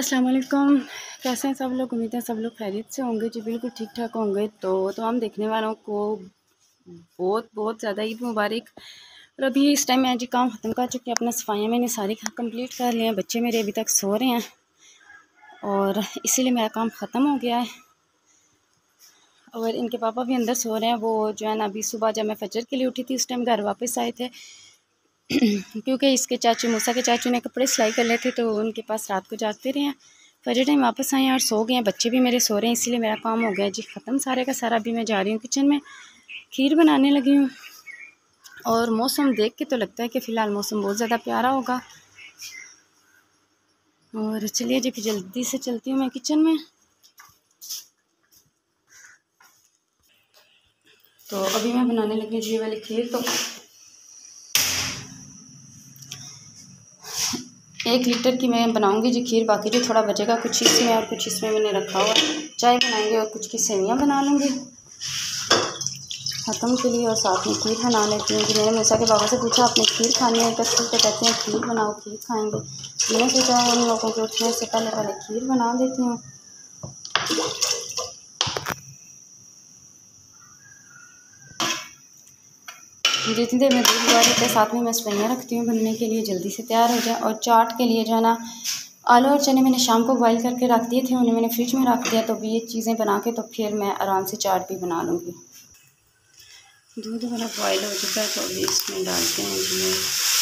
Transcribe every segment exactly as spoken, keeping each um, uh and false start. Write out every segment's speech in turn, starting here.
अस्सलाम वालेकुम। कैसे हैं सब लोग? उम्मीद है सब लोग खैरियत से होंगे जी, बिल्कुल ठीक ठाक होंगे। तो तो हम देखने वालों को बहुत बहुत ज़्यादा ईद मुबारक। और अभी इस टाइम मैं जी काम ख़त्म कर चुकी हूँ, अपना सफाइयाँ मैंने सारी कंप्लीट कर लिया हैं। बच्चे मेरे अभी तक सो रहे हैं और इसीलिए मेरा काम ख़त्म हो गया है। और इनके पापा भी अंदर सो रहे हैं। वो जो है ना, अभी सुबह जब मैं फजर के लिए उठी थी उस टाइम घर वापस आए थे क्योंकि इसके चाचू मूसा के चाचू ने कपड़े सिलाई कर लेते, तो उनके पास रात को जागते रहे हैं। फजर टाइम वापस आए हैं और सो गए हैं। बच्चे भी मेरे सो रहे हैं, इसीलिए मेरा काम हो गया जी ख़त्म सारे का सारा। अभी मैं जा रही हूँ किचन में, खीर बनाने लगी हूँ। और मौसम देख के तो लगता है कि फ़िलहाल मौसम बहुत ज़्यादा प्यारा होगा। और चलिए जी फिर जल्दी से चलती हूँ मैं किचन में। तो अभी मैं बनाने लगी हूँ जी वाली खीर। तो एक लीटर की मैं बनाऊंगी जी खीर, बाकी जो थोड़ा बचेगा कुछ इसमें और कुछ इसमें मैंने रखा हुआ चाय बनाएंगे और कुछ की सेवियाँ बना लूँगी ख़त्म के लिए। और साथ में खीर बना लेती हूँ कि मैंने मूसा के बाबा से पूछा आपने खीर खानी है क्या? तो कहते हैं खीर बनाओ, खीर खाएँगे। मैंने सोचा उन लोगों के उठने से पहले पहले खीर बना देती हूँ। जितनी देर में दूध उबाल देते साथ में मैं सफाइयाँ रखती हूँ बनने के लिए, जल्दी से तैयार हो जाए। और चाट के लिए जो है ना, आलू और चने मैंने शाम को बॉईल करके रख दिए थे, उन्हें मैंने फ्रिज में रख दिया। तो ये चीज़ें बना के तो फिर मैं आराम से चाट भी बना लूँगी। दूध वाला बॉईल हो चुका है तो अभी इसमें डालते हैं जी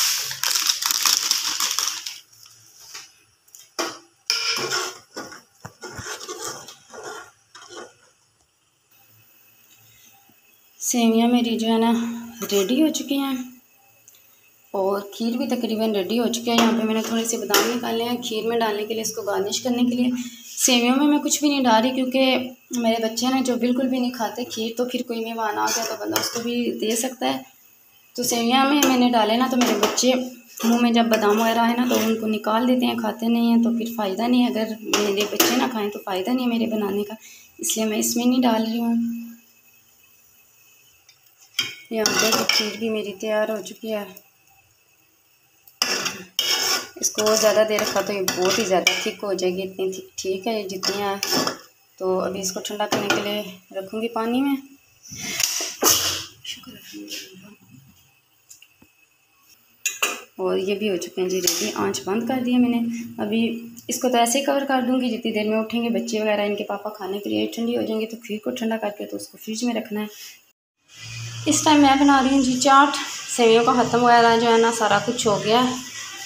सेवियाँ। मेरी जो है ना रेडी हो चुकी हैं और खीर भी तकरीबन रेडी हो चुकी है। यहाँ पे मैंने थोड़े से बादाम निकाले हैं खीर में डालने के लिए, इसको गार्निश करने के लिए। सेवियों में मैं कुछ भी नहीं डाल रही क्योंकि मेरे बच्चे हैं जो बिल्कुल भी नहीं खाते खीर, तो फिर कोई मेहमान आ गया तो बंदा उसको भी दे सकता है। तो सेवियाँ में मैंने डाले ना, तो मेरे बच्चे मुँह में जब बादाम वगैरह है ना तो उनको निकाल देते हैं, खाते नहीं हैं। तो फिर फ़ायदा नहीं है, अगर मेरे बच्चे ना खाएँ तो फ़ायदा नहीं है मेरे बनाने का, इसलिए मैं इसमें नहीं डाल रही हूँ। यहाँ पर खीर भी मेरी तैयार हो चुकी है। इसको और ज़्यादा देर रखा तो ये बहुत ही ज़्यादा थिक हो जाएगी, इतनी थिक ठीक है जितनी है। तो अभी इसको ठंडा करने के लिए रखूँगी पानी में। और ये भी हो चुके हैं जी रेडी, आंच बंद कर दिया मैंने। अभी इसको तो ऐसे ही कवर कर दूँगी, जितनी देर में उठेंगे बच्चे वगैरह इनके पापा खाने के लिए ठंडी हो जाएंगी। तो खीर को ठंडा करके तो उसको फ्रिज में रखना है। इस टाइम मैं बना रही हूँ जी चाट। सेवियों का ख़त्म वगैरह जो है ना सारा कुछ हो गया है।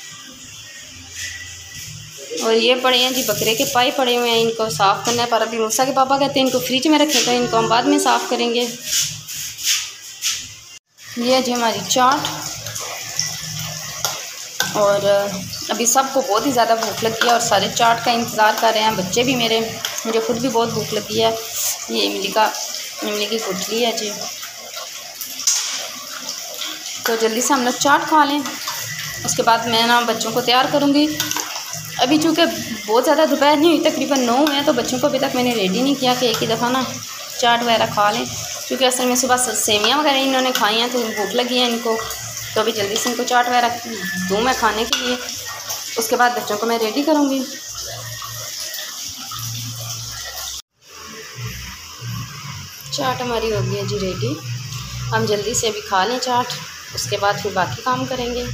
और ये पड़े हैं जी बकरे के पाए पड़े हुए हैं, इनको साफ़ करना है। पर अभी मूसा के पापा कहते हैं इनको फ्रिज में रखे, तो इनको हम बाद में साफ़ करेंगे। ये है जी हमारी चाट। और अभी सबको बहुत ही ज़्यादा भूख लगी है और सारे चाट का इंतज़ार कर रहे हैं, बच्चे भी मेरे, मुझे खुद भी बहुत भूख लगी है। ये इमली का इमली की गुठली है जी। तो जल्दी से हम लोग चाट खा लें, उसके बाद मैं ना बच्चों को तैयार करूँगी। अभी चूँकि बहुत ज़्यादा दोपहर नहीं हुई, तकरीबन नौ हुए हैं, तो बच्चों को अभी तक मैंने रेडी नहीं किया कि एक ही दफ़ा ना चाट वगैरह खा लें। क्योंकि असल में सुबह सेवियाँ वगैरह इन्होंने खाई हैं तो भूख लगी है इनको, तो अभी जल्दी से इनको चाट वगैरह दूँ मैं खाने के लिए, उसके बाद बच्चों को मैं रेडी करूँगी। चाट हमारी हो गई है जी रेडी। हम जल्दी से अभी खा लें चाट, उसके बाद फिर बाकी काम करेंगे।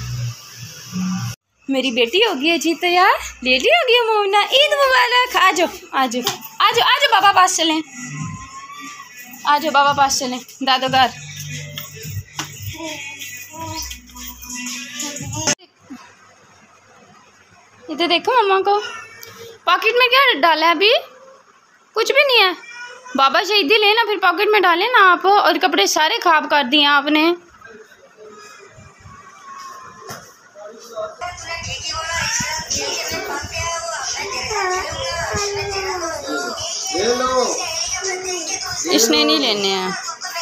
मेरी बेटी हो गई है जी तैयार, रेडी हो गई है मोमना। ईद मुबारक। आ जाओ आ जाओ आ जाओ आ जाओ बाबा पास चलें, आ जाओ बाबा पास चलें दादो घर। इधर देखो मम्मा को, पॉकेट में क्या डाला है? अभी कुछ भी नहीं है। बाबा शहीदी लेना फिर पॉकेट में डालें ना आप। और कपड़े सारे ख़राब कर दिए आपने। इसने नहीं लेने हैं।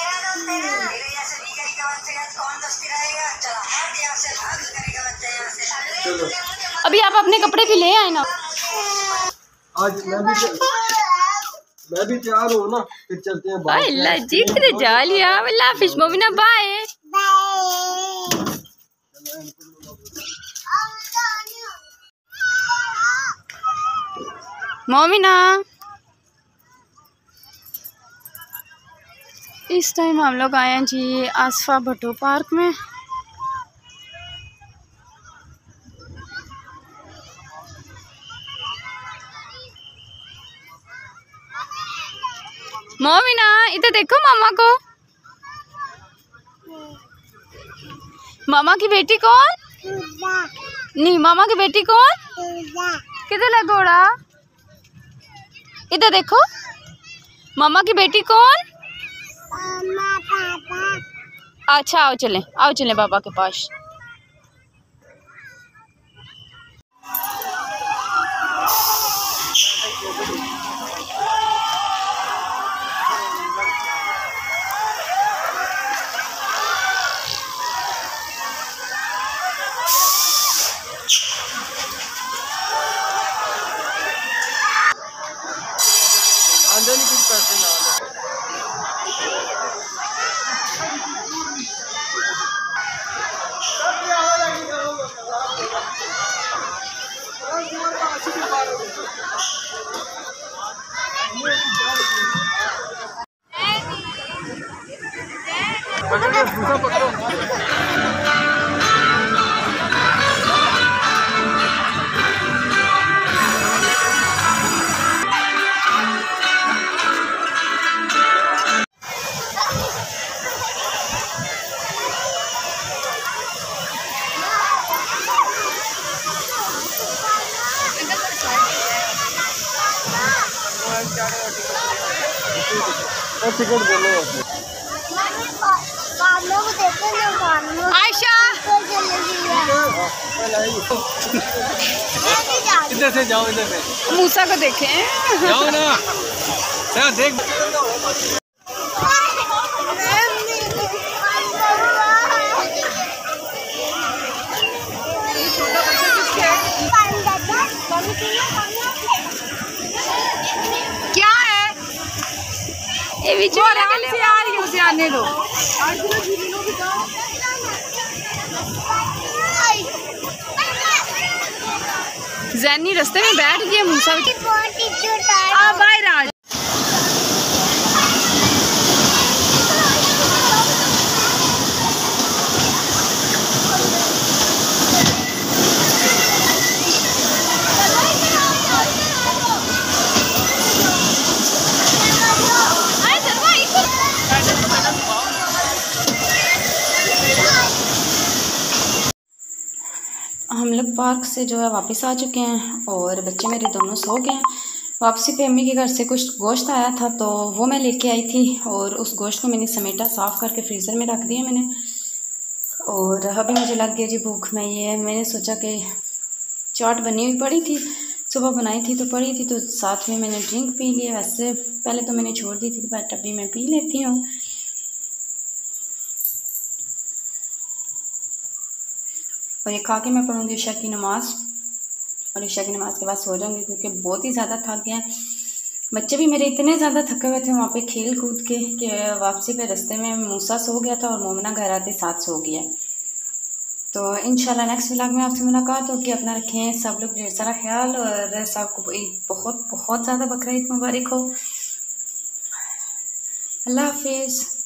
अभी आप अपने कपड़े भी ले आए ना। आज मैं भी मैं भी तैयार हूँ ना, फिर चलते हैं बाहर। अल्लाह जी तेरे जा लिया अल्लाह फिश मोमिना बाय। मोमिना, इस टाइम हम लोग आए हैं जी आसफा भुट्टो पार्क में। मोमिना इधर देखो मामा को। मामा की बेटी कौन? नहीं, मामा की बेटी कौन? किधर है घोड़ा? इधर देखो, मामा की बेटी कौन? अच्छा आओ चलें, आओ चलें पापा के पास। आंदे नहीं कुछ पैसे ना पकड़ो, दूसरा पकड़ो। टिकट बोलो आयशा इधर से जाओ, इधर से मूसा को देखें। जाओ ना, क्या देख। क्या है ये बीच आराम से आ रही है, उसे आने दो। जैनी रास्ते में बैठ गई, मूसा बाहर आ। हम लोग पार्क से जो है वापस आ चुके हैं और बच्चे मेरे दोनों सो गए हैं। वापसी पे अम्मी के घर से कुछ गोश्त आया था तो वो मैं लेके आई थी और उस गोश्त को मैंने समेटा, साफ़ करके फ्रीज़र में रख दिया मैंने। और अभी मुझे लग गया जी भूख। मैं ये मैंने सोचा कि चाट बनी हुई पड़ी थी, सुबह बनाई थी तो पड़ी थी, तो साथ में मैंने ड्रिंक पी लिया। वैसे पहले तो मैंने छोड़ दी थी बट अभी मैं पी लेती हूँ। और ये खा के मैं पढ़ूँगी ईशा की नमाज़ और ईशा की नमाज़ के बाद सो जाऊँगी क्योंकि बहुत ही ज़्यादा थक गया। बच्चे भी मेरे इतने ज़्यादा थके हुए थे वहाँ पे खेल कूद के कि वापसी पे रास्ते में मूसा सो गया था और मोमिना घर आते साथ सो गया। तो इंशाल्लाह नेक्स्ट व्लॉग में आपसे मुलाकात होगी। अपना रखें सब लोग ढेर सारा ख्याल और सबको बहुत बहुत ज़्यादा बकरीद मुबारक हो। अल्लाह हाफिज़।